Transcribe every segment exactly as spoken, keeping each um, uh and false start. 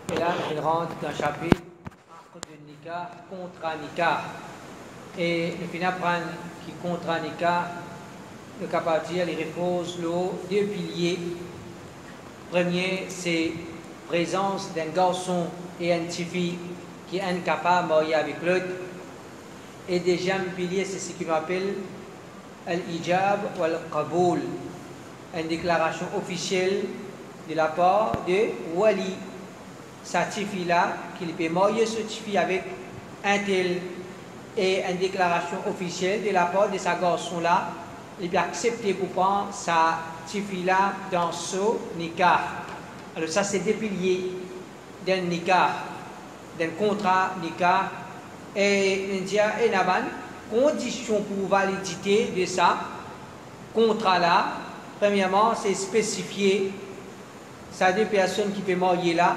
Et là, il rentre dans le chapitre de Nikah, contrat Nikah. Et le Finapran qui contrat Nikah, le Kapatir, il repose le deux piliers. Premier, c'est présence d'un garçon et une fille qui est incapable de marier avec l'autre. Et deuxième pilier, c'est ce qu'on appelle al-ijab ou al-qaboul, une déclaration officielle de la part de Wali. Sa fille-là, qu'il peut marier cette fille avec un tel, et une déclaration officielle de la part de sa garçon-là, il peut accepter pour prendre sa fille-là dans ce nikah. Alors ça, c'est des piliers d'un nikah, d'un contrat nikah. Et il y a une condition pour validité de ça contrat-là. Premièrement, c'est spécifier ça deux personnes qui peuvent marier là.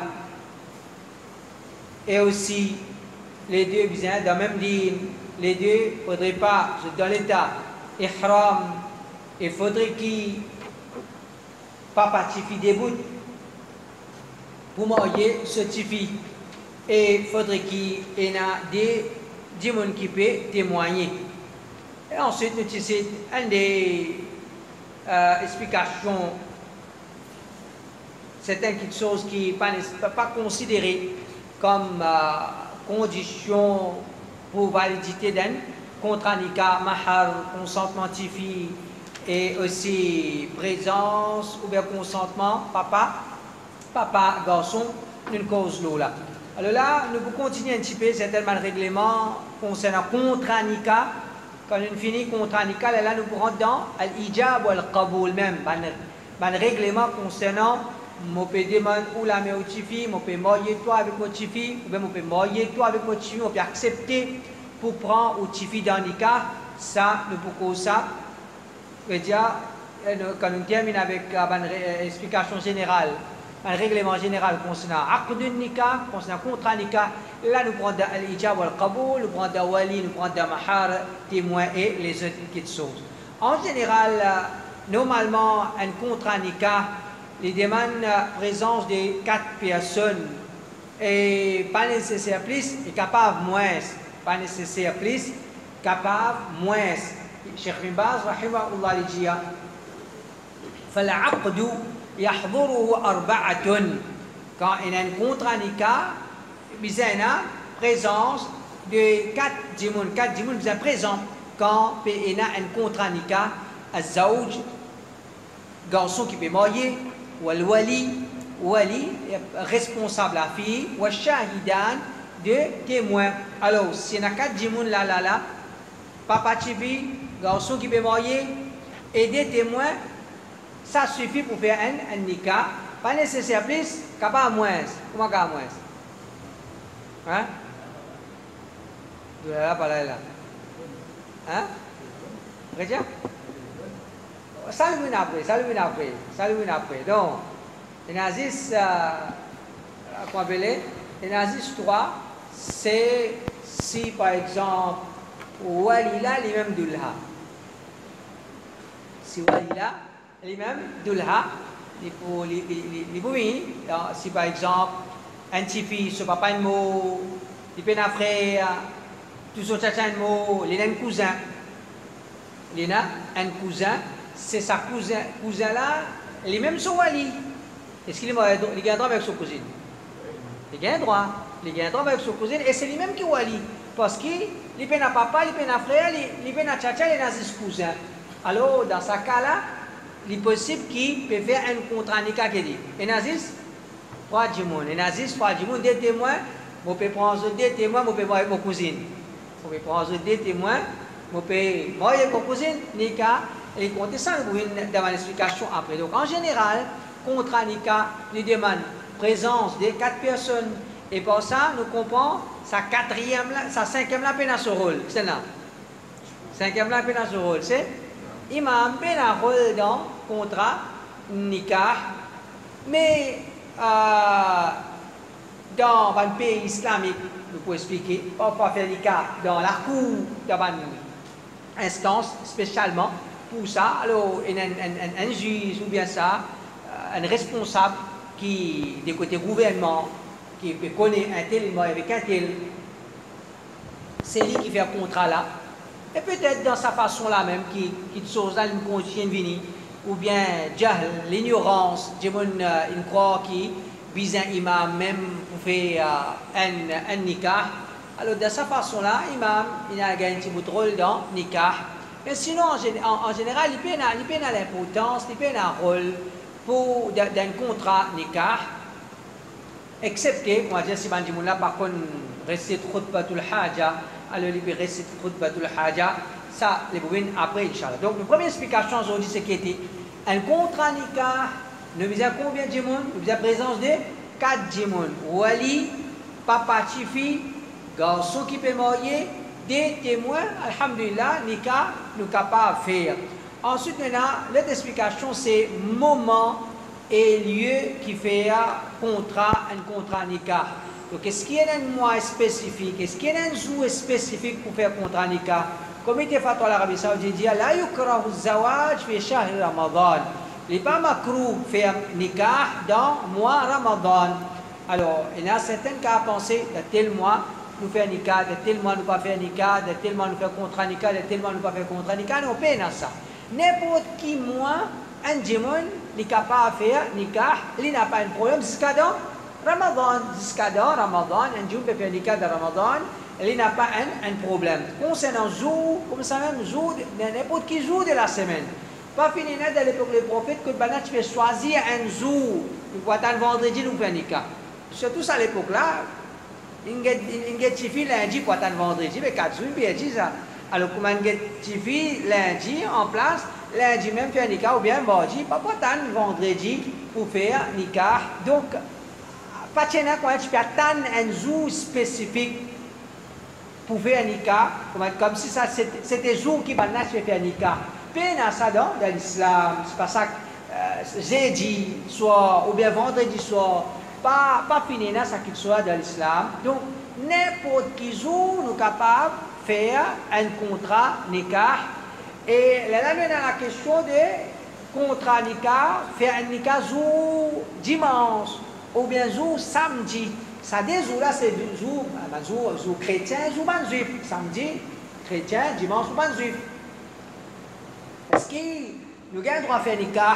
Et aussi, les deux, dans le même ligne, les deux, il ne faudrait pas, dans l'état ihram, il faudrait qu'ils pas participent des bouts pour marier ce tifi. Et il faudrait qu'il y ait des gens qui peuvent témoigner. Et ensuite, nous avons une des euh, explications, certaines choses qui ne sont pas considérées comme euh, condition pour validité d'un contrat nikah, mahar, consentement tifi, et aussi présence ou bien consentement papa, papa, garçon, d'une cause là. Alors là, nous pouvons continuer un petit peu certainement le règlement concernant contrat nikah. Quand on finit contrat nikah, là, nous pourrons dans l'ijab ou al-qaboul même, le règlement concernant je peux demander ou la mère ou tifi, je peux marier toi avec mon tifi, ou bien je peux marier toi avec mon tifi, je peux accepter pour prendre ou tifi dans nikah. Ça, nous pouvons ça. Déjà, quand nous terminons avec une explication générale, un règlement général concernant aqd nikah, concernant contrat nikah, là nous prenons l'ijab ou al-qaboul, nous prenons wali, nous prenons mahar, témoin et les autres petites choses. En général, normalement, un contrat nikah, il demande la présence de quatre personnes et pas nécessaire plus, et capable moins, pas nécessaire plus, capable moins. Cheikh Ibn Baz, rahimahullah, il dit فالعقد يحضره أربعة. Quand il y a un contrat nikah, il y a une présence de quatre djimoun. Quatre djimoun sont présents quand il y a un contrat nikah. الزوج, garçon qui peut marier, ou le wali, wali, responsable la fille, ou shahidan, deux témoins. Alors, s'il y a quatre djimoun là, là, là, papa tibi, garçon qui peut marier, et des témoins, ça suffit pour faire un, un nikah. Pas nécessaire plus, capable moins. Comment capable moins? Hein? De là, pas là, là. Hein? Regarde. Ça le vient après, ça le vient après, ça le vient après. Donc, il y a dix, comment appeler? Il y a dix trois, c'est si par exemple, Walila l'imam Dulha. Si Walila l'imam Dulha, les bouillis, si par exemple, un tifi, ce papa un mot, il peut un frère, tout son tchatcha un mot, il a un cousin. Il a un cousin. C'est sa cousin, cousin là, il est même son wali. Est-ce qu'il a un droit avec son cousine? Il a un droit. Il a un droit avec son cousine et c'est lui-même qui est wali. Parce qu'il est un papa, il est un frère, il est un tchatcha, il est un cousin. Alors, dans ce cas-là, il est possible qu'il peut faire un contrat nikah qui dit. Et Nazis, trois djimoun. Et Nazis, trois djimoun, deux témoins. Je peux prendre deux témoins, je peux voir avec mon cousine. Je peux prendre deux témoins, je peux voir avec mon cousine, nikah. Et compter ça, nous avons une explication après. Donc, en général, contrat nikah, nous demande présence de quatre personnes. Et pour ça, nous comprenons sa quatrième, sa cinquième la peine à ce rôle. C'est là. Cinquième la peine à ce rôle. C'est imam peine à rôle dans contrat nikah. Mais euh, dans un pays islamique, nous pouvons expliquer, on peut faire nikah dans la cour, dans une instance spécialement. Pour ça, alors, il y a un, un, un juge ou bien ça, un responsable qui, du côté gouvernement, qui connaît un tel, il marie avec un tel. C'est lui qui fait un contrat là. Et peut-être dans sa façon là même, qui qui chose là, une conscience venir, ou bien jahl, l'ignorance, il croit qui vise un imam même pour faire un, un nikah. Alors de cette façon là, l'imam il a gagné un petit bout de rôle dans nikah. Mais sinon en, en, en général, il peut avoir l'importance, il peut avoir un rôle pour d'un contrat nikah. Excepté, on va dire si on dit là par contre récite khutbatul haja, alors il peut réciter khutbatul haja, ça les boubines après Inch'Allah. Donc la première explication aujourd'hui c'est qu'il était un contrat nikah, nous visons combien de monde? Nous visons la présence de quatre monde. Wali, papa, tifi, garçon qui peut marier, des témoins, alhamdulillah, nikah, nous sommes capables de faire. Ensuite maintenant, l'autre explication c'est moment et lieu qui fait un contrat, un contrat nikah. Donc, est-ce qu'il y a un mois spécifique? Est-ce qu'il y a un jour spécifique pour faire un contrat nikah? Comme il est fait à l'Arabie Saoudite, il dit la yukrahu zawaj fi shahr Ramadan. Il n'est pas makrou faire nikah dans le mois Ramadan. Alors, il y a certains qui ont pensé de tel mois nous faire nikah, de tel mois nous pas faire nikah, de tel mois nous faire contrat nikah, de tel mois nous pas faire contrat nikah. Non, pas dans ça. N'importe qui mois, un djimoun, il est capable de faire nikah, il n'a pas un problème jusqu'à dans Ramadan. Jusqu'à dans Ramadan, un djimoun peut faire nikah dans Ramadan, il n'a pas un, un problème. Concernant jour, comme ça même, jour, n'importe qui jour de la semaine. Pas fini net à l'époque des prophètes que tu peux choisir un jour, nous pouvons attendre vendredi, nous faire nikah. Surtout à l'époque là, il y a des filles lundi pour attendre vendredi, mais quatre jours, puis il dit ça. Alors, comme il y a des filles lundi en place, lundi même faire nikah ou bien mardi, pas pour attendre vendredi pour faire nikah. Donc, pas de quand tu peux attendre un jour spécifique pour faire nikah, comme si ça c'était jour qui va faire nikah. Peine à ça dans, dans l'islam, c'est pas ça que euh, jeudi soir ou bien vendredi soir, pas, pas fini dans ça qu'il soit dans l'islam. Donc, n'importe qui jour nous sommes capables de faire un contrat nikah. Et là, là, nous avons la question de contrat nikah, faire un nikah jour dimanche ou bien jour samedi. Ça des jours là, c'est jour, jour, jour chrétien, jour ban juif. Samedi, chrétien, dimanche, jour ban juif. Est-ce que nous avons le droit à faire nikah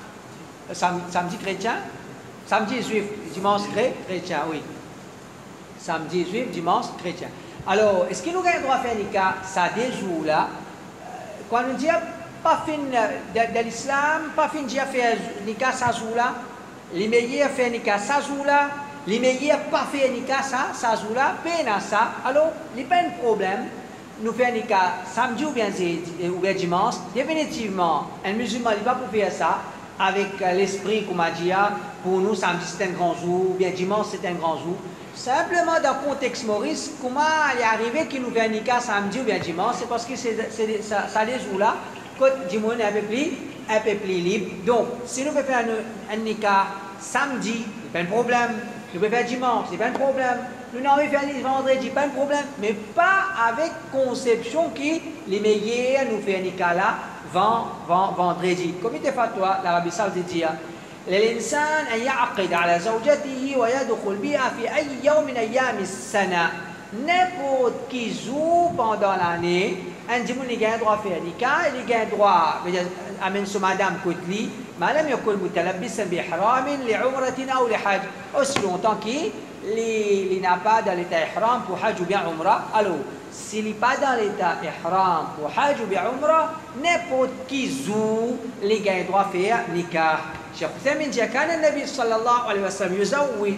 samedi chrétien, samedi juif, dimanche chrétien, oui. Samedi juif, dimanche chrétien. Alors, est-ce que nous avons le droit à faire nikah ça des jours là? Quand on dit pas fin de, de l'islam, pas fin de faire nikah ça jour là, les meilleurs faire nikah ça jour là, les meilleurs pas faire nikah ça, ça jour là, peine à ça. Alors, il n'y a pas de problème. Nous faisons nikah samedi ou bien, ou bien dimanche, définitivement, un musulman il va pour faire ça avec l'esprit, comme a dit, pour nous, samedi c'est un grand jour, ou bien dimanche c'est un grand jour. Simplement dans le contexte Maurice, comment il est arrivé qu'il nous fait un nikah samedi ou bien dimanche, c'est parce que c'est ça, ça les jours là, que dimanche est un peu plus, un peu plus libre. Donc, si nous faisons un, un nikah samedi, il n'y a pas de problème. Nous pouvons faire dimanche, c'est pas un problème. Nous n'avons pas fait vendredi, pas un problème. Mais pas avec conception qui les meilleurs nous fait un nikah là vendredi. Comme il était fatwa, l'Arabie Saoudite dit للإنسان أن يعقد على زوجته ويدخل بها في أي يوم من أيام السنة. N'importe qui jour pendant l'année, un dimanche il a un droit à faire un nikah, il a un droit à amener son madame Koutli, ما لم يكن متلبسا بإحرام لعمرة أو لحج. Aussi longtemps qu'il il n'a pas dans l'état ihram pour hajj ou bien umrah. Alors, s'il n'est pas dans l'état ihram pour hajj ou bien umrah, n'importe qui jour, il a un droit à faire nikah. شيخ عثيمين جاء كان النبي صلى الله عليه وسلم يزوج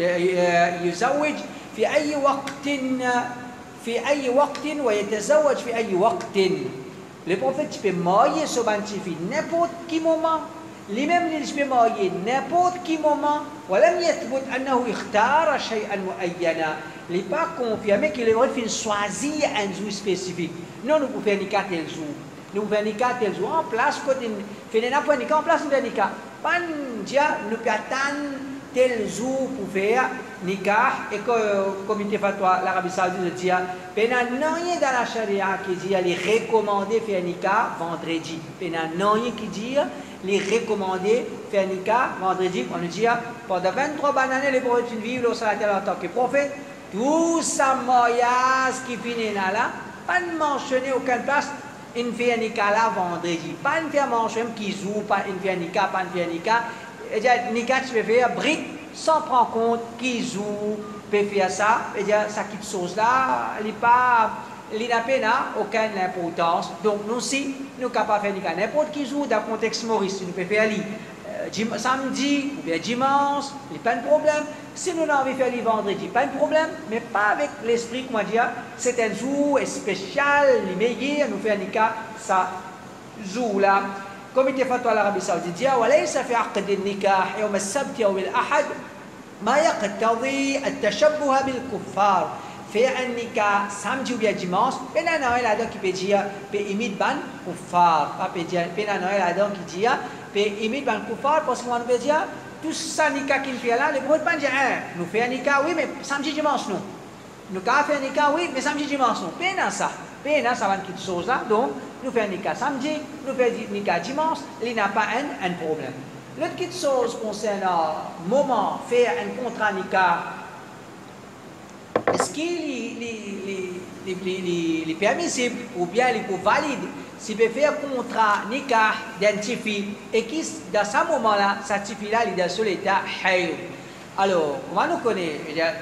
يزوج في أي وقت في أي وقت ويتزوج في أي وقت. Le prophète peut marier son fille n'importe qui moment. Lui-même il peut marier n'importe qui moment. ولم يثبت أنه اختار شيئا معينا. Il n'est pas confirmé qu'il aurait fait choisir un jour spécifique. Non, nous pouvons faire nikah tel jour. Nous pouvons faire nikah tel jour en place. Quand on fait n'importe nikah en place, nous faisons nikah. Pas dire nous pouvons attendre tel jour pour faire nikah et que le comité fatwa l'Arabie Saoudite dit il n'y a rien dans la charia qui dit qu'il est recommandé faire nikah vendredi. Il n'y a rien qui dit les recommandés faire nikah vendredi, on nous dit pendant vingt-trois bonnes années les prophètes vivent au salat en tant que prophète, tout ça mariage qui finit là, pas de mentionner aucune place, une fait nikah là vendredi, pas une faire mentionner qui joue, pas une faire nikah, pas une faire nikah, et dire nikah tu peux faire brique sans prendre compte qui joue, peut faire ça, et dire ça qui chose là, il n'est pas il n'a pas aucune importance. Donc, nous aussi, nous sommes capables de faire n'importe qui joue dans le contexte maurice. Nous pouvons faire euh, samedi ou bien dimanche, il n'y a pas de problème. Si nous avons envie de faire le vendredi, pas de problème, mais pas avec l'esprit, comment dire, c'est un jour spécial, les meilleurs, nous faisons nikah, ça jour-là. Comme il est fait à l'Arabie Saoudite, il dit وليس في عقد النكاح يوم السبت أو الأحد ما يقتضي التشبه بالكفار. Faire un nikah samedi ou bien dimanche, pena Noël là-dedans qui peut dire, peut imiter ban kuffar, pas peut dire, pena Noël là-dedans qui dit, peut imiter ban kuffar parce qu'on peut dire, tout ça nikah qu'il fait là, les prophètes pas dire, nous faisons un nikah, oui, mais samedi dimanche nous. Nous avons fait un nikah, oui, mais samedi dimanche nous. Pena ça, pena ça va une petite chose là, donc nous faisons un nikah samedi, nous faisons un nikah dimanche, il n'y a pas un, un problème. L'autre petite chose concernant moment, faire un contrat nikah. Est-ce qu'il est permissible ou bien il est valide s'il peut faire un contrat nikah d'un tifi et qui, dans ce moment-là, ce tifi-là, il est dans l'état haïr. Alors, comment nous connaissons?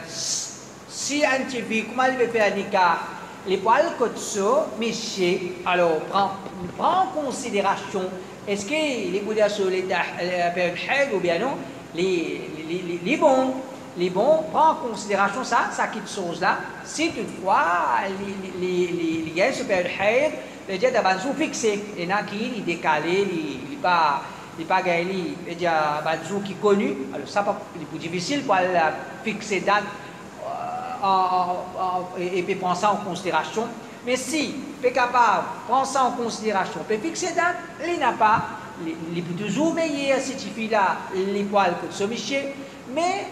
Si un tifi, comment il peut faire un nikah? Les poils kotso, miché, alors, prend, prend en considération, est-ce qu'il est dans sur l'état haïr ou bien non? Les, les, les, les bons. Les bons prend en considération ça, ça quitte chose là. Si toutefois les gars se perdent haïr, les gens d'abord sont fixés. Il y en a qui ils décalé, ils ils pas ils pas gagné, les gens d'abord qui connu. Alors ça c'est plus difficile pour fixer date et puis prendre ça en considération. Mais si tu es capable de prendre ça en considération, peut fixer date, il n'a pas les plus toujours meilleurs si tu fais là les poils que ce miché, mais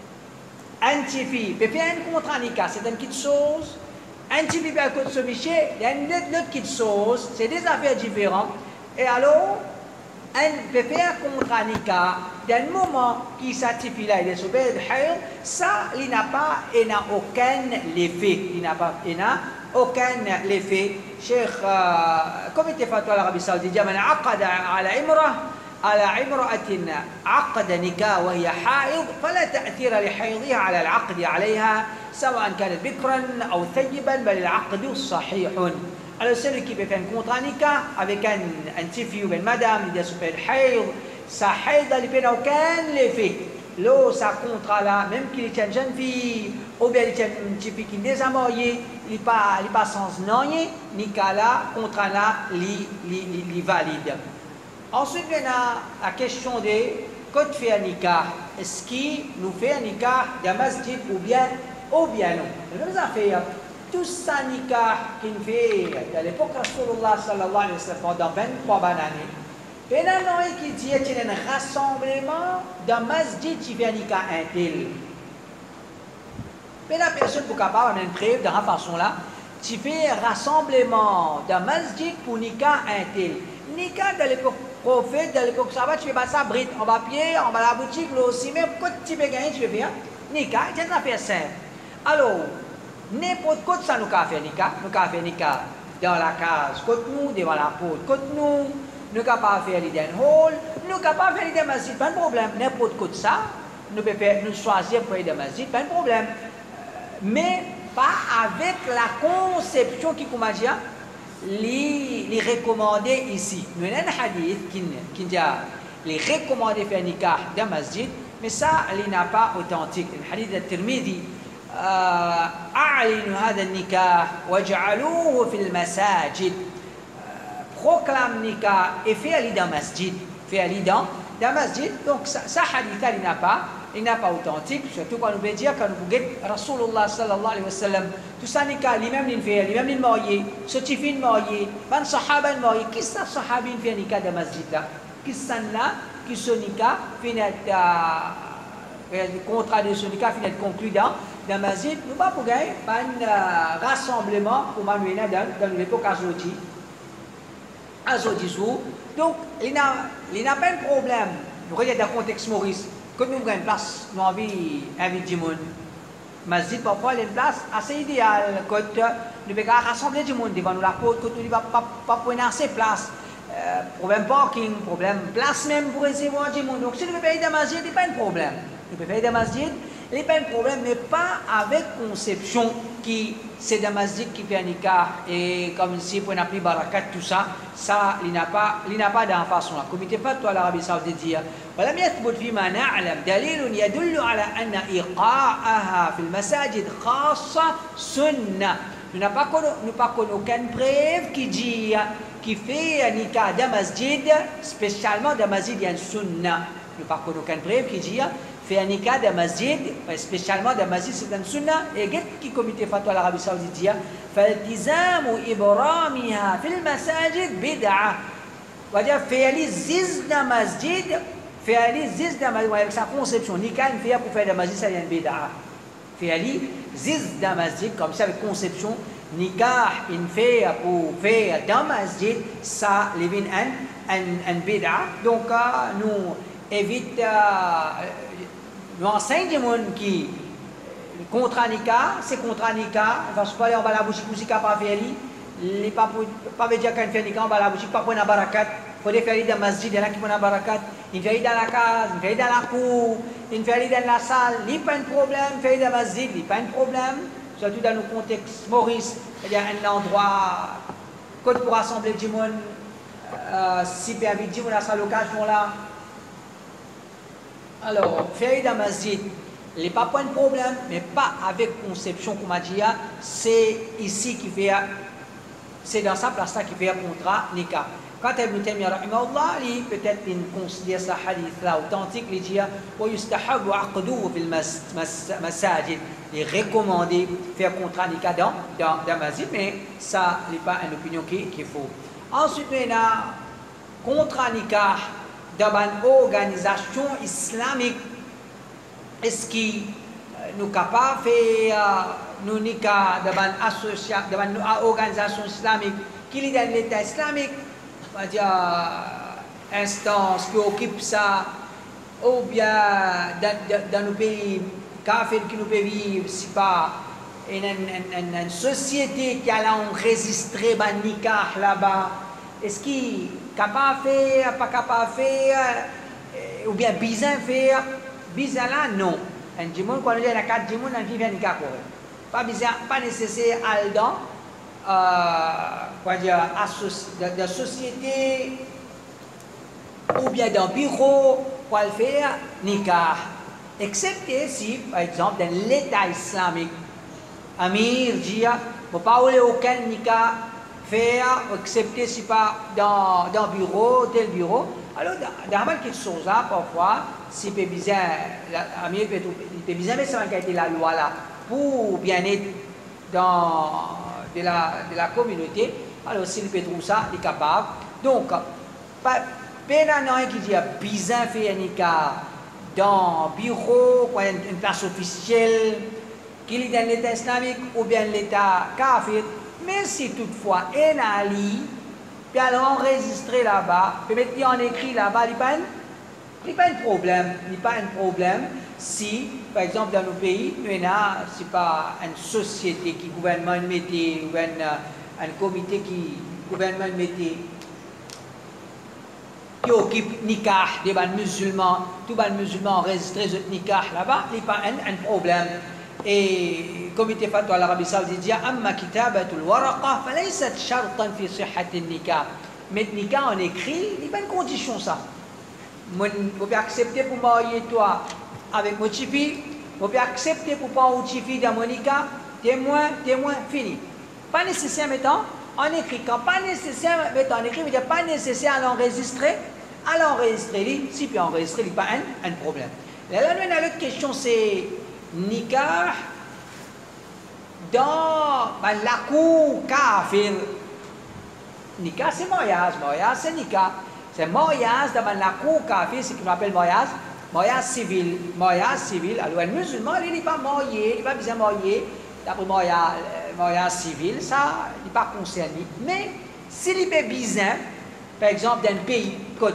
un tifi peut faire un contrat nikah, c'est une petite chose. Un tifi peut faire ce miché, il y a une autre petite chose, c'est des affaires différentes. Et alors, un peut faire un contrat nikah, d'un moment qui s'attifie là, il est sur le haïr, ça, il n'a pas, il n'a aucun effet. Il n'a pas, il n'a aucun effet. Cheikh, comme il était fatwa à l'Arabie Saoudite, il dit, man aqada ala imrah, على امرأة عقد نكاح وهي حائض فلا تأثير لحيضها على العقد عليها سواء كانت بكرا أو ثيبا بل العقد صحيح. Alors celui qui peut faire un contrat nikah avec un, un petit fille ou une madame, il s'appelle haïd, sa haïd n'a aucun effet. Là, sa contrat là, même qu'il est une jeune fille ou bien il est une petite fille qui est déjà mariée, il n'est pas, pas sans noyer, nikah là, contrat là, il valide. Ensuite, il y a la question de quand tu fais un nikah, est-ce qu'il nous fait un nikah d'un masjid ou bien, ou bien non? Les mêmes affaires, tout ça nikah qu'il fait à l'époque de Rasulullah sallallahu alayhi wa sallam pendant vingt-trois bonnes années, il y a un qui dit qu'il y a un rassemblement d'un masjid qui fait un nikah un tel. Mais la personne pour capable, on a une preuve de la façon là, tu fais un rassemblement d'un masjid pour nikah un tel. Nikah de l'époque prophète, de l'époque sabat, tu fais pas ça, bride, en papier, en bas la boutique, là aussi, mais quand tu peux gagner, tu peux faire nikah, c'est une affaire simple. Alors, n'importe quoi ça nous a fait nikah, nous avons fait nikah dans la case, côté nous, devant la porte, côté nous, nous avons pas fait l'idée d'un hall, nous avons pas fait l'idée d'un masjid, pas de problème, n'importe quoi ça, nous pouvons nous choisir pour l'idée d'un masjid, pas de problème. Mais pas avec la conception qui, comment dire, les, les recommandés ici. Nous avons un hadith qui, qui dit les recommandés faire nikah d'un masjid, mais ça, il n'est pas authentique. Le hadith de Tirmidhi, أعلنوا هذا النكاح واجعلوه في المساجد. Proclame nikah et fait ali dans masjid. Fait ali dans dans masjid. Donc ça, ça hadith il n'a pas, il n'a pas authentique. Surtout quand on veut dire quand on veut Rasulullah sallallahu alayhi wa sallam. Tout ça nikah, lui-même il fait, lui-même il marié, ce type il marié, ban sahaba il marié. Qui ça sahabi il fait nikah dans masjid là? Qui ça là? Qui ce nikah finit le contrat de ce nikah finit conclu dans dans masjid. Nous pas pour gagner un rassemblement pour m'amener dans dans l'époque aujourd'hui. Azodisou. Donc, il n'a pas de problème. Nous regardons dans le contexte Maurice. Quand nous avons une place, nous avons envie d'inviter du monde. Masjid, parfois, il y a une place assez idéale. Quand nous pouvons rassembler du monde devant nous la côte, quand nous ne pouvons pas prendre assez de place. Euh, problème parking, problème place même pour recevoir du monde. Donc, si nous pouvons faire des masjid, il n'y a pas de problème. Nous pouvons faire des masjid, il n'y a pas de problème, mais pas avec conception qui c'est des masjid qui fait un nikah et comme si pour n'appeler barakat, tout ça, ça, il n'a pas, il n'a pas dans façon là. Comité fatwa l'Arabie Saoudite dit, ولم يثبت فيما نعلم دليل يدل على أن إيقاعها في المساجد خاصة سنة. Nous n'avons pas, pas aucune preuve qui dit qui fait un nikah de masjid, spécialement de masjid, il y a une sunna. Nous n'avons pas aucune preuve qui dit fait un nikah de masjid, spécialement de masjid, c'est une sunna. Et qu'est-ce qui comité fatwa l'Arabie Saoudite dit فالتزام إبرامها في المساجد بدعة. وجاء فعل زيد مسجد فعل زيد مسجد avec sa conception nikah il fait pour faire de masjid ça vient bid'a. فعل زيد masjid comme ça avec conception nikah il fait pour faire dans masjid ça vient un un un bid'a. Donc nous évite nous enseigne du monde qui contrat nikah, c'est contrat nikah, il va se parler en bas la bouche, si pas faire les pas pas dire qu'un fait nikah en bas la bouche, pas prendre la barakat, faut les faire dans masjid, il y en a qui prennent la barakat, il fait dans la case, il fait dans la cour, il fait dans la salle, il pas un problème, fait dans masjid, il pas un problème, surtout dans nos contextes Maurice, il y a un endroit côté pour rassembler du monde, euh, si permis du monde à cette occasion là. Alors, faire dans masjid, il n'y a pas de problème, mais pas avec conception comme a dit, c'est ici qui fait, c'est dans sa place là qui fait un contrat nikah. Quand Ibn Taymiyyah rahimahullah, il peut-être il considère ce hadith là authentique, il dit ويستحب عقده في المساجد. Il est recommandé faire contrat nikah dans dans dans masjid, mais ça n'est pas une opinion qui qu'il faut. Ensuite, il y a contrat nikah dans une organisation islamique. Est-ce que nous sommes capables de faire nous nikah dans une organisation islamique qui est dans l'État islamique, c'est-à-dire instance qui occupe ça, ou bien dans, dans nos pays kafir qui nous peut vivre, si pas une, une, une, une société qui a enregistré un nikah là-bas, est-ce qu'il est capable de faire, pas capable de faire, ou bien bizarre de faire? Bizarre là, non. Un djimoun, quand on dit la carte djimoun, on vit un nikah correct. Pas bizarre, pas nécessaire à l'dan, quoi dire, de, de société, ou bien d'un bureau, pour le faire, nikah. Excepté si, par exemple, dans l'État islamique, Amir dit, il ne faut pas aucun nikah faire, excepté si pas dans un bureau, tel bureau. Alors, dans quelque chose là, parfois, si c'est bizarre, Amir peut bizarre, mais ça va être la loi là, pour bien-être dans de la, de la communauté. Alors, s'il peut trouver ça, il est capable. Donc, pas de qui dit bizarre faire un nikah dans un bureau, une place officielle, qu'il est dans l'État islamique ou bien l'État kafir, mais si toutefois un ali, puis alors enregistrer là-bas, puis mettre en écrit là-bas, il n'y a pas un problème. Il n'y a pas un problème si, par exemple, dans nos pays, il y a, c'est pas une société qui gouvernement mettait, ou un, un comité qui gouvernement mettait, qui occupe nikah des musulmans, tous les musulmans enregistrés de nikah là-bas, il n'y a pas un, un problème. Et comité fatwa l'Arabie Saoudite dit amma kitabatul waraqa falaysat shartan fi sihhati nikah. Mais nikah en écrit, il n'y a pas une condition ça. Vous pouvez accepter pour marier toi avec mon tipi, vous pouvez accepter pour pas un tipi dans mon nikah, témoin, témoin, fini. Pas nécessaire mettant en écrit. Quand pas nécessaire mettant en écrit, il n'y a pas nécessaire à l'enregistrer. À l'enregistrer, si puis enregistrer, il n'y a pas un, un problème. Là, là, l'autre question c'est nikah dans ben, la cour kafir. Nikah c'est mariage, mariage c'est nikah. C'est mariage dans la cour kafir, c'est ce qu'on appelle mariage, mariage civil. Mariage civil, alors un musulman, il n'est pas marié, il n'est pas bien marié, d'après mariage, mariage civil, ça, il n'est pas concerné. Mais s'il est bizarre, par exemple, dans un pays, dans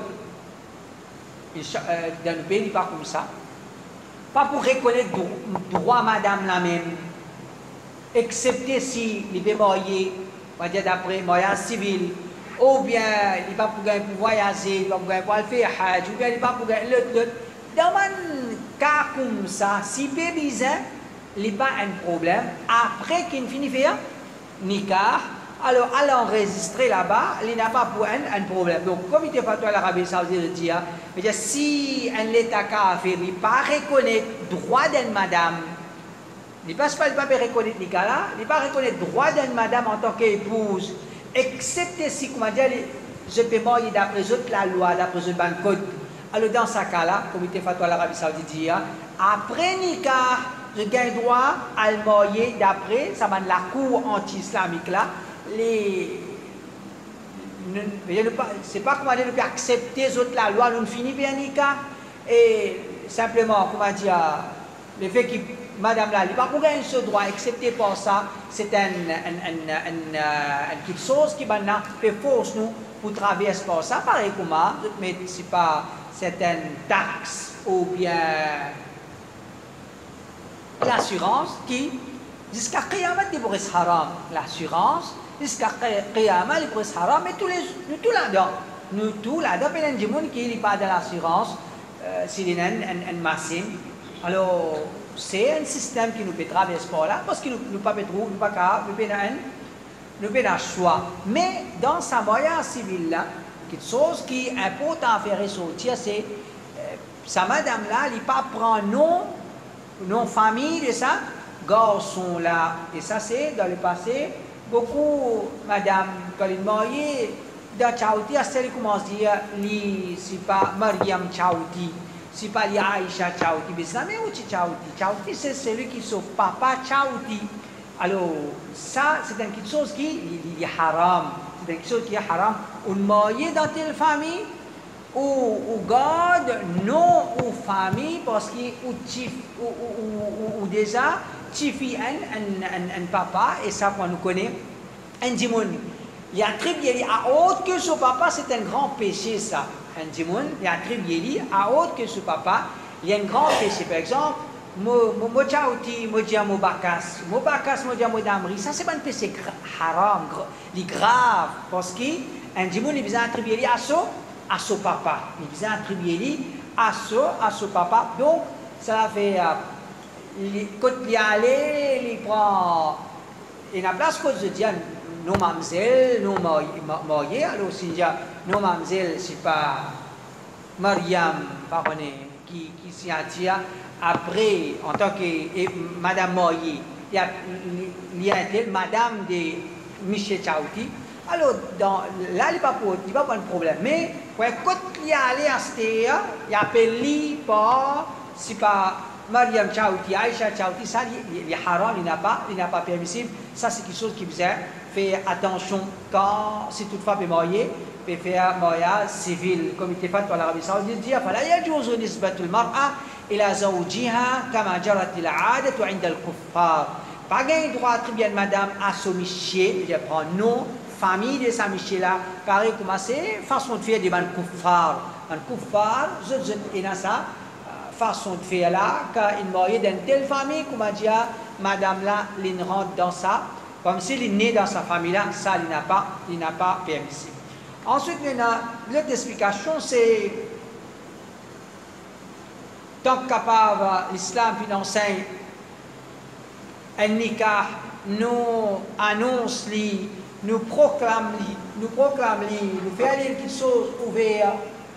un pays, pas comme ça, pas pour reconnaître le droit madame la même, excepté si il est marié, on va dire d'après mariage civil, ou bien il n'est pas pour voyager, il n'est pas pour faire hajj, ou bien il n'est pas pour l'autre, l'autre. Dans un cas comme ça, si le bébé il n'y a pas un problème, après qu'il finit de faire nikah, alors à l'enregistrer là-bas, il n'a pas pour un, un problème. Donc, comme il était fatwa à l'Arabie Saoudite, dit, si un État a fait, il ne pas reconnaître le droit d'une madame, il ne passe pas, il ne pas reconnaître nikah là, il ne pas reconnaître le droit d'une madame en tant qu'épouse, excepté si, comment dire, je peux marier d'après la loi, d'après le code. Alors, dans ce cas-là, comme il était fatwa à l'Arabie Saoudite, dit, après nikah, je gagne droit à le marier d'après, ça va la cour anti-islamique là, les. C'est pas comment dire, ne peut accepter autres la loi, nous finissons bien nikah, et simplement, comment dire, le fait que madame là, il n'y a pas pour gagner ce droit, excepté pour ça, c'est un, un, un, un, un, quelque chose qui maintenant fait force nous pour traverser par ça, pareil comme ça, mais c'est pas certaines taxes ou bien l'assurance qui, jusqu'à Qiyamah, il pourrait être haram. L'assurance, jusqu'à Qiyamah, il pourrait être haram. Mais tous les, nous tous là-dedans, nous tous là-dedans, il y a des gens qui n'ont pas de l'assurance, euh, s'il y a un, un, un massim. Alors, c'est un système qui nous peut traverser par là, parce que nous ne pouvons pas trouver, nous ne pouvons pas nous avons un choix. Mais dans sa moyen civil là, quelque chose qui est important à faire ressortir, c'est euh, sa madame là, il ne pas prendre nom, nom famille de ça, garçon là. Et ça c'est dans le passé, beaucoup madame, quand il est marié, dans Chauti, à celle qui commence à dire, c'est pas Mariam Chauti, c'est pas Aïcha Chauti, mais ça mais où Chauti? Chauti c'est celui qui est papa Chauti. Alors, ça, c'est quelque chose qui est haram. C'est quelque chose qui est haram. On marie dans telle famille, ou on garde non ou famille, parce qu'il ou, ou, ou, ou déjà, tifi un, un, un, un papa, et ça, qu'on nous connaît, un dimoun. Il y a attribué à autre que son papa, c'est un grand péché, ça. Un dimoun, il y a attribué à autre que son papa, il y a un grand péché. Par exemple, Mo mo chauti mo dia mo bakas mo bakas mo dia mo damri, ça c'est pas un péché haram, li grave, parce que un dimoun il besoin attribuer à son à son papa, il besoin attribuer à son à son papa. Donc ça fait euh, quand il allait il prend et la place que je dis non mademoiselle non marié, alors si il y a non mademoiselle c'est pas Mariam pardonnez qui qui s'y attire après, en tant que et, Madame Moyer, il y a, il y a Madame de Michel Chauti. Alors, dans, là, il n'y a pas de problème. Mais, quand il y a allé à ce terre, il appelle par, c'est pas Mariam Chauti, Aïcha Chauti, ça, il y a haram, il n'a pas, il n'a pas permissible. Ça, c'est quelque chose qui vous fait attention quand, si toutefois, il est marié, peut faire mariage civil, comme il était fait par l'Arabie Saoudite, dit, فلا يجوز نسبة المرأة إلى زوجها كما جرت العادة عند الكفار. Pas gain droit très bien madame à son miché, il prend nom, famille de sa miché là, pareil comme c'est façon de faire des ban kuffar. Un kuffar, je je et dans ça façon de faire là, quand il marié dans telle famille, comme a dit madame là, il rentre dans ça, comme s'il est né dans sa famille là, ça il n'a pas, il n'a pas permissible. Ensuite, l'autre explication, c'est tant capable, l'islam enseigne un nikah, nous annonce, nous proclame, nous proclame, nous fait aller quelque chose ouvert.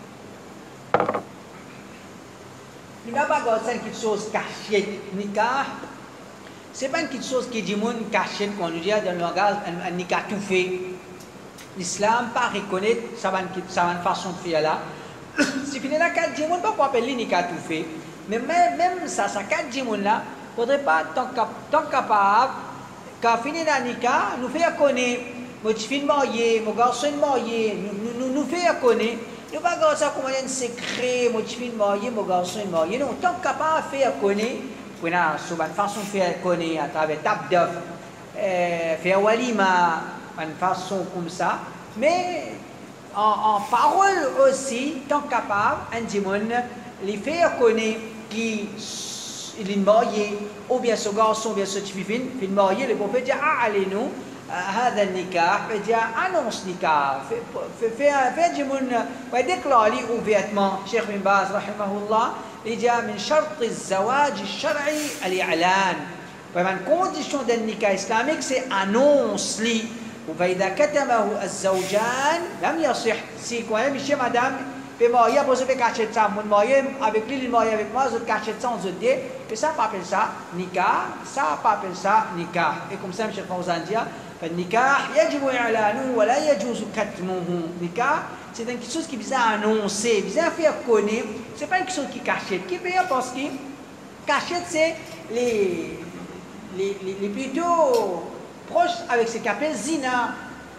Il n'y a pas quelque chose caché. Nikah, ce n'est pas quelque chose qui dit monde caché, qu'on nous dit dans le langage, un nikah tout fait. L'islam pas reconnaître ça va une façon de faire là. Si fini là quatre djimoun pas pour appeler nikah tout fait. Mais même, même ça, ça quatre djimoun là, faudrait pas tant tant capable quand fini la nikah nous faire connaître mon fille marié, mon garçon marié, nous nous nous faire connaître. Nous pas comme ça comme un secret, mon fille marié, mon garçon marié. Non, tant capable faire connaître, pour une façon de faire connaître à travers table d'œuf, faire walima une façon comme ça, mais en, en parole aussi, tant capable, un dimon, les faire connaître qui il est marié, ou bien ce garçon, ou bien ce type il est marié, le prophète dit, ah, allez-nous, هذا النكاح فجاء annonce nikah fait fait fait جمون ويديكلار لي ouvertement شيخ بن باز رحمه الله il dit من شرط الزواج الشرعي الإعلان فمن condition d'un nikah islamique c'est annonce li وفإذا كتمه الزوجان لم يصح si quand même monsieur madame peut marier après je vais cacher ça mon marié avec lui il marié avec moi je cache ça on se dit et ça pas appelle ça nikah ça pas appelle ça nikah et comme ça monsieur Fawzan dit فالنكاح يجب إعلانه ولا يجوز كتمه nikah c'est quelque chose qui vise à annoncer vise à faire connaître c'est pas quelque chose qui cachette qui vient parce que cachette c'est les les, les les plutôt proches avec ce qu'on appelle zina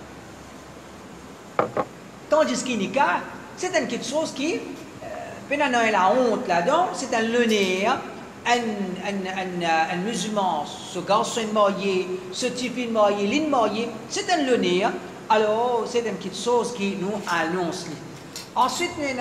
tandis que nikah c'est quelque chose qui euh, la honte là-dedans c'est un l'honneur Un, un, un, un musulman, ce garçon marié, ce type marié, l'île marié, c'est un l'honneur. Alors, c'est une petite chose qui nous annonce. Ensuite, nous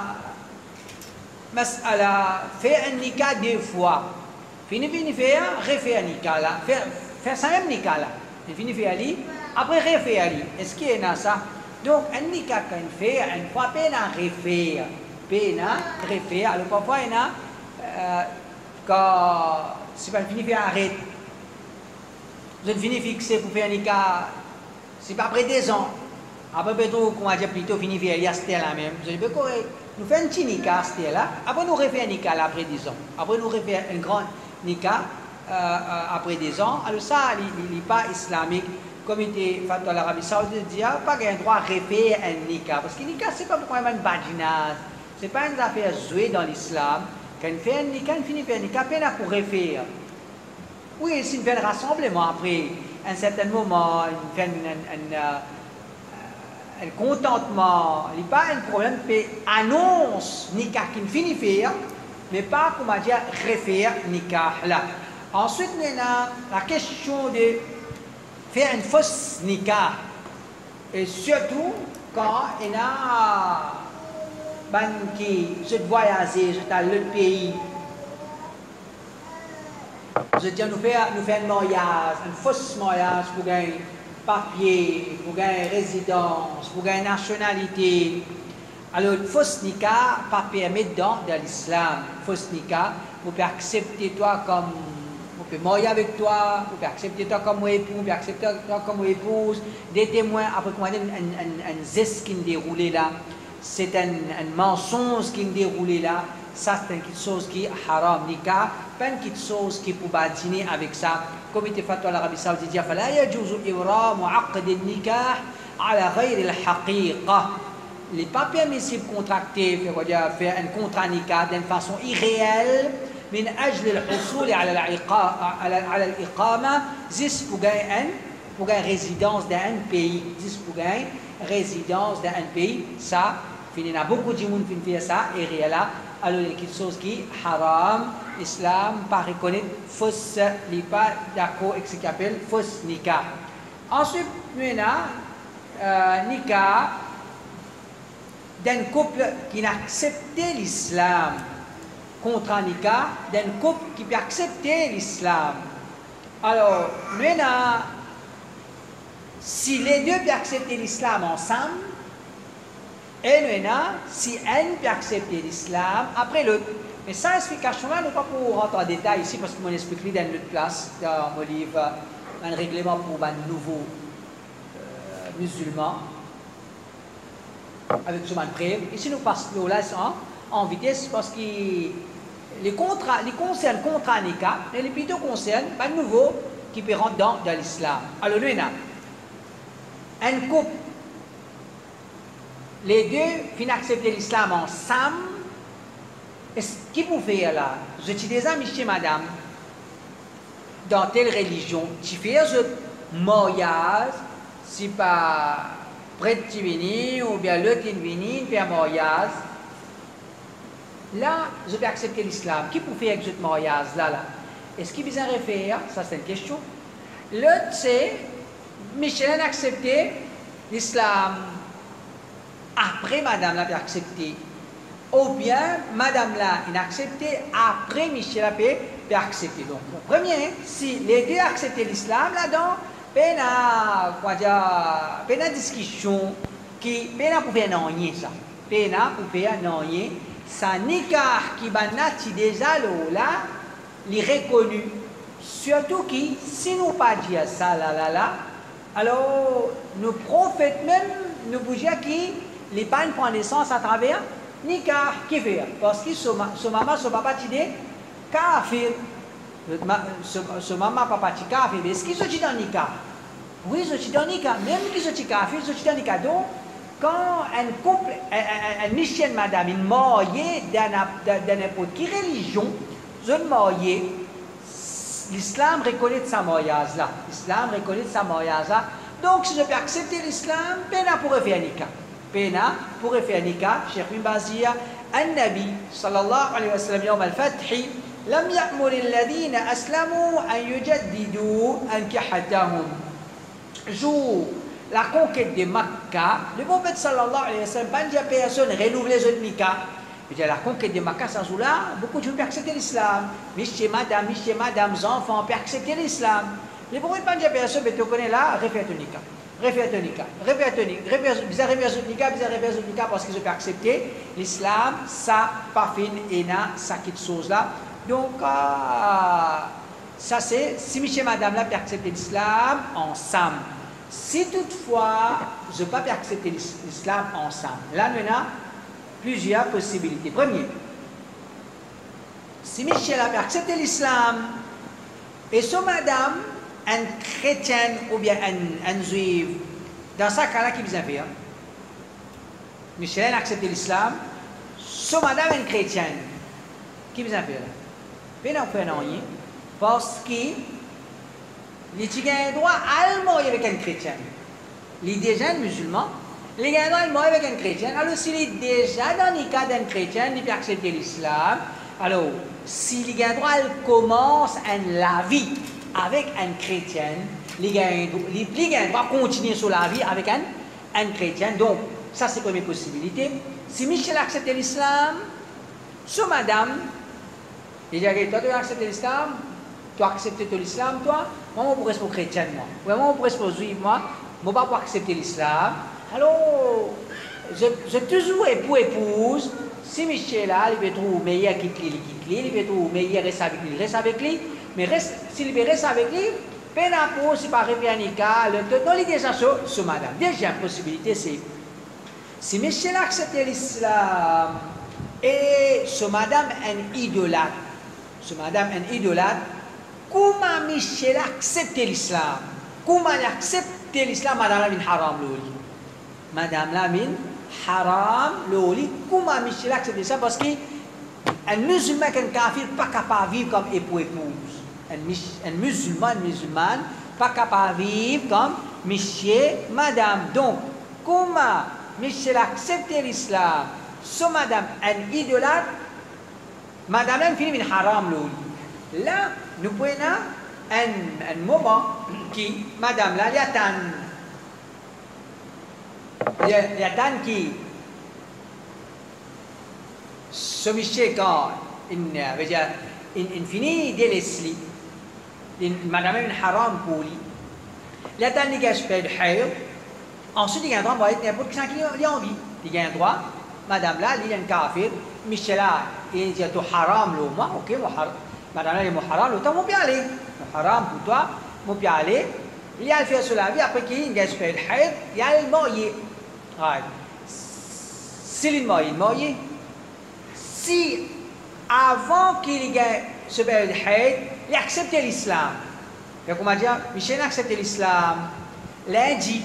avons fait un nikah deux fois. Fini, fini, faire, refaire un nikah là. Faire, faire ça même nikah là. Fini, faire ali, après refaire ali. Est-ce qu'il y a ça? Donc, un nikah qu'on fait, une fois, peine à refaire. Peine à refaire. Alors, parfois, il y a. Euh, quand c'est pas fini faire arrêter vous êtes fini fixé pour faire un nikah c'est pas après deux ans après plutôt comment dire plutôt fini faire il y a c'était là même vous êtes correct nous faisons un petit nikah c'était là après nous refaire un nikah là après dix ans après nous refaire un grand nikah euh, euh, après dix ans alors ça il n'est pas islamique comme il était fait dans l'Arabie Saoudite dit pas qu'il y a un droit à refaire un nikah parce que nikah c'est pas pour un badinage c'est pas une affaire jouée dans l'islam. Quand on fait un nikah, on finit par un nikah, on pour refaire. Oui, c'est un rassemblement après un certain moment, on fait un, un, un, un contentement. Il n'y a pas un problème, mais annonce nikah qui finit faire, mais pas, comment dire, refaire nikah là. Ensuite, on a la question de faire une fausse nikah. Et surtout, quand on a ban qui je voyager, je dans l'autre pays. Je dis nous faire nous faire un mariage, un faux mariage pour gagner papier, pour gagner résidence, pour gagner nationalité. Alors fausse nikah pas permis dans de l'islam. Fausse nikah, vous pouvez accepter toi comme vous pouvez marier avec toi, vous pouvez accepter toi comme époux, vous pouvez accepter toi comme épouse, des témoins après comment un un un zeste qui déroulé là. C'est un, un mensonge qui est déroulé là, ça c'est une chose qui est haram, nikah, pas une chose qui peut dîner avec ça. Comme il était fait à l'Arabie Saoudite, il dit فلا يجوز إبرام عقد النكاح على غير الحقيقة. Il n'est pas permissible de contracter, faire un contrat nikah d'une façon irréelle, من أجل الحصول على على الإقامة, juste pour gagner pour gagner résidence dans un pays, juste pour gagner résidence dans un pays, ça, il y a beaucoup de gens qui font ça, et réel là, alors il y a quelque chose qui est haram, l'islam, pas reconnaître, fausse, il n'est pas d'accord avec ce qu'on appelle fausse nikah. Ensuite, nous avons euh, nikah d'un couple qui n'a accepté l'islam, contre un nikah d'un couple qui peut accepter l'islam. Alors, nous avons si les deux peuvent accepter l'islam ensemble, et nous avons, si un peut accepter l'islam après l'autre. Mais cette explication-là, nous ne pouvons pas rentrer en détail ici parce que je explique dans notre place, dans mon livre, un règlement pour les nouveaux euh, musulmans, avec ce prêt. Ici, nous passons là en, en vitesse parce que les contrats, les concernent contrats nikah, mais les plutôt concernent les nouveaux qui peuvent rentrer dans, dans l'islam. Alors, nous avons un couple, les deux finissent accepter l'islam ensemble. Est-ce qu'ils peuvent faire là? Je dis des amis chez madame, dans telle religion, tu fais un mariage, si pas près de venir, ou bien l'autre est venu, faire un mariage. Là, je vais accepter l'islam. Qui peut faire avec ce mariage là, là? Est-ce qu'il vient refaire? Ça, c'est une question. L'autre, c'est Michel a accepté l'islam. après madame l'a accepté. Ou bien madame l'a accepté, après Michel a peut accepter. Donc, le premier, si les deux acceptent l'islam là-dedans, il y a une discussion qui peut pour faire non ça. Peut pour faire non ça nikah qui banati déjà là, il est reconnu. Surtout qui, si nous pas dire ça là là là, alors nos prophètes même nous bougeons qui les pas prennent naissance à travers nikah qui fait parce que son maman son papa dit kafir. Ce maman papa ti kafir, mais est-ce qu'ils sont dans nikah? Oui, ils sont dans nikah. Même qu'ils sont kafir, ils sont dans nikah. Donc, quand un couple, un, un, un monsieur et madame, ils mariés dans n'importe quelle religion, ils sont mariés, l'islam reconnaît sa mariage là. L'islam reconnaît sa mariage là. Donc, si je peux accepter l'islam, pena pourrait faire nikah. Pena pourrait faire nikah. Cheikh bin Bazia, An-Nabi, sallallahu alayhi wa sallam, yawm al-Fath, لم يأمر الذين أسلموا أن يجددوا أنكحتهم. Jour la conquête de Makkah, le prophète sallallahu alayhi wa sallam, pas dire personne renouveler les nikah. La conquête de Makkah, ça joue là, beaucoup de gens peuvent accepter l'islam. Monsieur, madame, monsieur, madame, enfants peuvent accepter l'islam. Le prophète pas dire personne, mais tu connais là, refais ton nikah. Refais ton nikah. Refais ton nikah. Refais ton nikah, refais ton nikah parce qu'ils ont accepté l'islam, ça, pas fin, et na, ça quitte chose là. Donc, euh, ça c'est, si monsieur et madame là peuvent accepter l'islam ensemble. Si toutefois, je ne peux pas accepter l'islam ensemble, là nous avons plusieurs possibilités. Premier, si monsieur a accepté l'islam et son madame, un chrétien ou bien un, un juif, dans ce cas-là, qui besoin faire? Michel a accepté l'islam, son madame est un chrétien, qui besoin faire? Mais non, pas non, parce que les a un droit à marier avec un chrétien. Les déjà un musulman, les a un droit à marier avec un chrétien. Alors, s'il est déjà dans le cas d'un chrétien, il peut accepter l'islam. Alors, s'il a un droit, il commence la vie avec un chrétien, il a un droit à continuer sur la vie avec un, un chrétien. Donc, ça, c'est la première possibilité. Si Michel accepte l'islam, sur madame, il dit, toi, tu as accepté l'islam, tu as accepté l'islam, toi, moi, je pourrais être chrétien, moi. Moi, je pourrais être juif, moi, je ne peux pas accepter l'islam. Alors, je, je toujours époux, épouse, si Michel là, il veut trouver meilleur quitte lui, il quitte lui, il veut trouver meilleur reste avec lui, il reste avec lui, mais s'il veut rester avec lui, peine à pour, si par exemple, non, il est déjà sur, sur madame. Deuxième possibilité, c'est, si Michel a accepté l'islam, et sur madame un idolâtre, sur madame un idolâtre, comment Michel a accepté l'islam? Comment il a accepté l'islam, madame la min haram l'oli? Madame la min haram l'oli, comment Michel a accepté ça? Parce qu'un musulman, un kafir, pas capable de vivre comme époux-épouse. Un, un musulman, une musulmane, pas capable de vivre comme monsieur, madame. Donc, comment Michel a accepté l'islam? So madame, un idolâtre, madame là, finit min haram l'oli. Là, nous prenons un, un moment qui, madame là, il y a tant, il y a tant qui, ce monsieur quand, il, il, il finit de l'esprit, madame là, min haram pour lui, il y a tant qui a fait de haïr, ensuite il y a un droit, il y a n'importe qui qui a envie, il y a un droit. Madame là, il y a un kafir, Michel là, il dit tout haram, le moi, ok, madame là, il est haram, le temps, on peut aller. Haram pour toi, on peut aller. Il y a le fait sur la vie, après qu'il y a fait le haïd, il y a le marié. S'il est marié, il est marié. Si, avant qu'il y ait ce fait le haïd, il a accepté l'islam. Et comment dire, Michel a accepté l'islam lundi.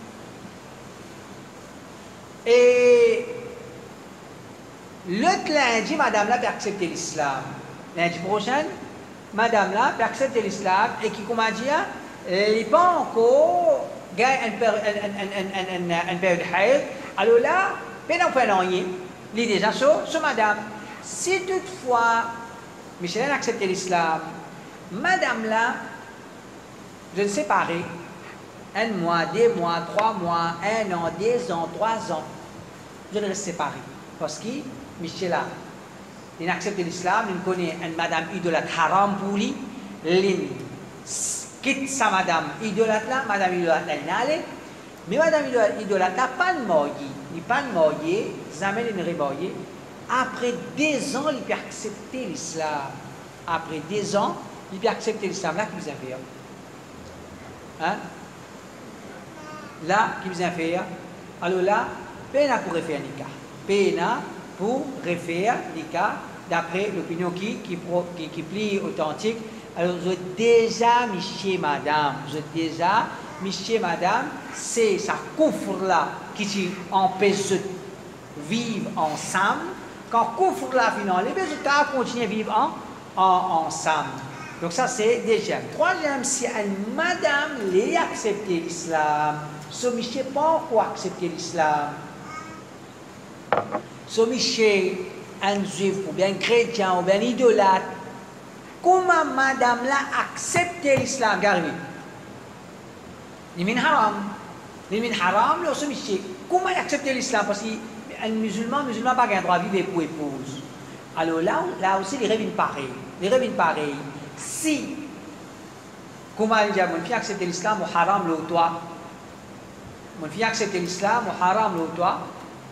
Et l'autre lundi, madame là peut accepter l'islam. Lundi prochain, madame là peut accepter l'islam et qui, comment dire, il n'est pas encore gagné une période de haïd. Alors là, il n'a pas rien. Il est déjà sur, sur madame. Si toutefois, Michel a accepté l'islam, madame là, je ne sais pas, un mois, deux mois, trois mois, un an, deux ans, trois ans. vous allez rester séparés. Parce que, Michel là, il accepte l'islam, il connaît une madame idolâtre haram pour lui, il quitte sa madame idolâtre là, madame idolâtre là, il allait. Mais madame idolâtre n'a pas de marié, il n'est pas de marié, jamais il n'est marié. Après deux ans, il peut accepter l'islam. Après deux ans, il peut accepter l'islam. Là, qui vous a fait? Hein? Là, qui vous a fait? Alors là, peine pour refaire Nika. Peine pour refaire Nika, d'après l'opinion qui, qui, qui, qui plie authentique. Alors, vous êtes déjà, monsieur, madame, vous êtes déjà, monsieur, madame, c'est ça couvre là qui empêche de vivre ensemble. Quand couvre la finale, les résultats continuent à vivre en, en, ensemble. Donc ça c'est deuxième. Troisième, si une madame les accepté l'islam, ce monsieur pas encore accepté l'islam. Ce monsieur, un juif ou bien chrétien ou bien idolâtre, comment madame l'a accepté l'islam? Regardez. Il est haram. Il est haram, ce monsieur. Comment il a accepté l'islam? Parce que un musulman, musulman n'a pas le droit de vivre pour épouse. Alors là, là aussi, les rêves pareils. Les rêves pareils. Si, comment il dit, mon fille accepte l'islam, ou haram le toi. Mon fille accepte l'islam, ou haram le toi.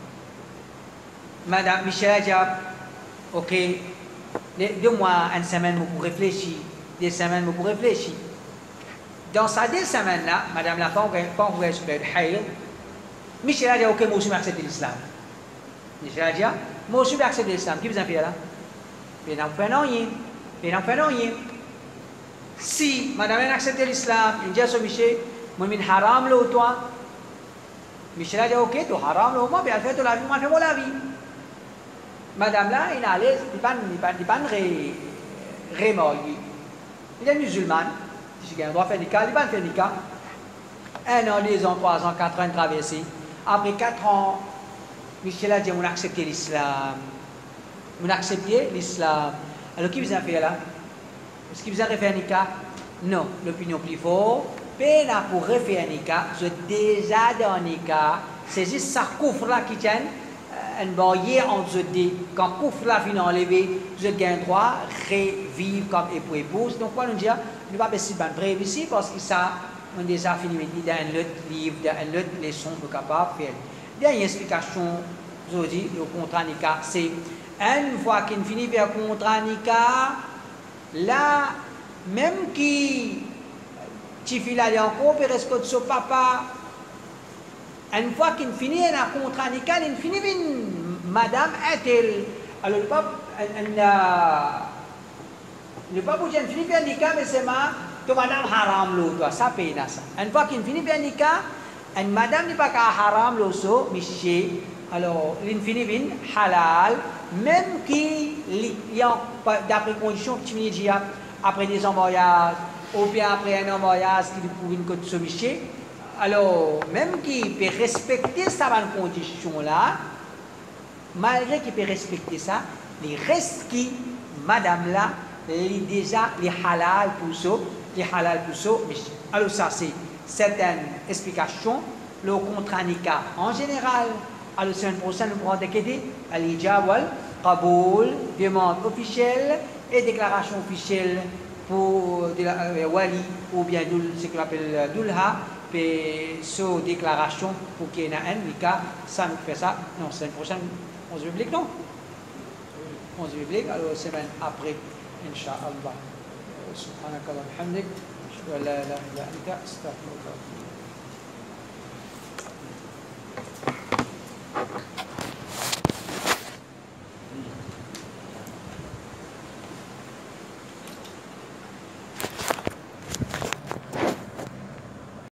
Madame Michel a dit, ok, deux mois, une semaine pour réfléchir, des semaines pour réfléchir. Dans ces deux semaines-là, madame la femme, quand vous êtes haïr, Michel a dit, ok, moi aussi, j'accepte l'islam. Michel a dit, moi aussi, j'accepte l'islam. Qui vous a fait là? Il n'en fait rien. Il n'en fait rien. Si madame a accepté l'islam, il dit à ce Michel, moi, je suis haram le toi. Michel a dit, ok, tu haram le moi, mais elle fait la vie, moi, je fais la vie. Madame là, il est à l'aise, il n'est pas, pas remarié. Il est musulman. Il a le droit de faire des cas, il n'est pas fait des cas. Un an, deux ans, trois ans, quatre ans, traversé. Après quatre ans, Michel a dit, on a accepté l'islam. On a accepté l'islam. Alors, qui vous a fait là? Est-ce qu'il vous a refait un Nika? Non, l'opinion plus forte. Peine pour refaire un Nika, vous êtes déjà dans un Nika. C'est juste ça couvre là qui tient un barrière entre eux deux. Quand couvre là vient enlever, vous êtes un droit de revivre comme époux épouse. Donc, quoi nous dire? Nous ne pouvons pas essayer de brève ici parce que ça, on a déjà fini dans un autre livre, dans une autre leçon pour capable de faire. Dernière explication, je vous dis, le contrat Nika, c'est une fois qu'il finit vers le contrat Nika, là, même qui tu fais là encore, puis reste que son papa, une fois qu'il finit un contrat Nika, il finit une madame est-elle. Alors le pape, le pape vous dit, il finit bien Nika, mais c'est ma, to madame haram l'eau, ça paye ça. Une fois qu'il finit bien Nika, une madame n'est pas qu'à haram l'eau, monsieur. Alors, l'infini vin halal, même qui, d'après conditions que tu me dis, après des emboyages, ou bien après un emboyage qui pour une côte somiché, alors, même qui peut respecter ça dans cette condition-là, malgré qu'il peut respecter ça, les restes qui, madame là, les déjà les halal pour ça, les halal pour ça, alors ça c'est certaines explications, le contrat Nika en général. Alors, la semaine prochaine, nous pourrons décider à l'Ijawal, Kaboul, demande officielle et déclaration officielle pour euh, Wali ou bien ce qu'on appelle Dulha, puis cette déclaration pour qu'il y ait un Nika, ça nous fait ça. Non, semaine prochaine, onze biblique, non? onze biblique, alors semaine après, Inch'Allah. Subhanaka wa bihamdik, ashhadu an la ilaha illa anta, astaghfiruka.